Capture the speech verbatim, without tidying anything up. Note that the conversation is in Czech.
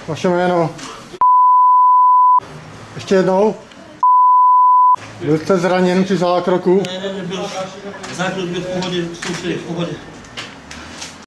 Vaše jméno. Ještě jednou. Byl jste zraněn při zákroku? Ne, ne, nebyl. Zákrok byl v pohodě, zkoušeli v pohodě.